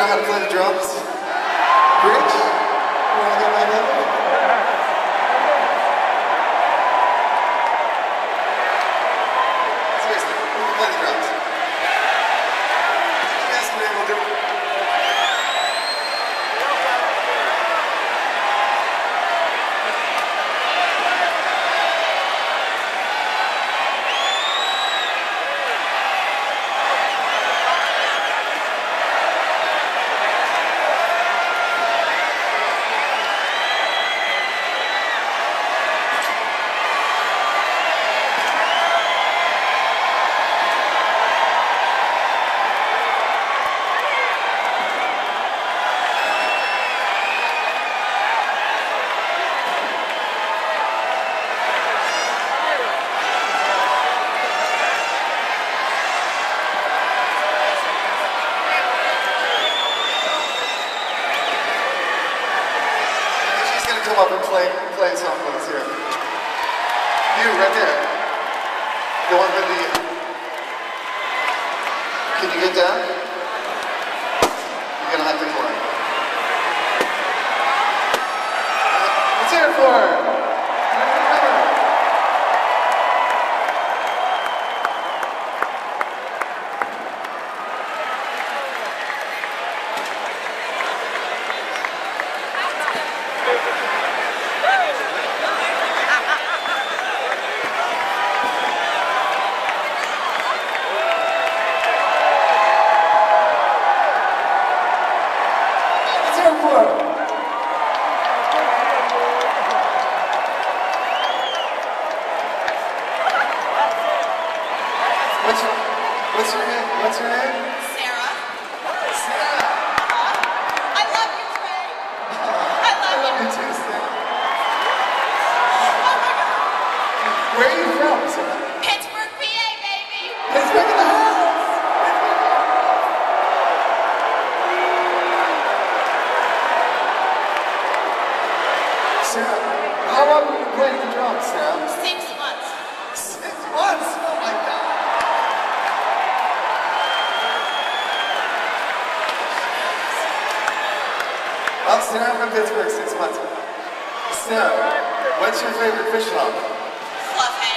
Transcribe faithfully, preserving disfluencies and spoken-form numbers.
out how to play the drums? Rich? You wanna get my number? Seriously, who can play the drums? You guys can be able to do it. Come up and play, play a song with us here. You, right there. The one with the... Can you get down? You're gonna have to climb. Let's hear it for her. What's your, what's your name? What's your name? Sarah. Sarah. Uh, I love you, Trey. I love, I love you. you too, Sarah. Oh my God. Where are you from, Sarah? Pittsburgh, P A, baby. Pittsburgh in the house. Sarah, how long have you been playing the drums, Sarah? Six months. Six months? Oh my God. Well, Sarah, I'm from Pittsburgh, six months. Sarah, what's your favorite Phish song? Love Hank.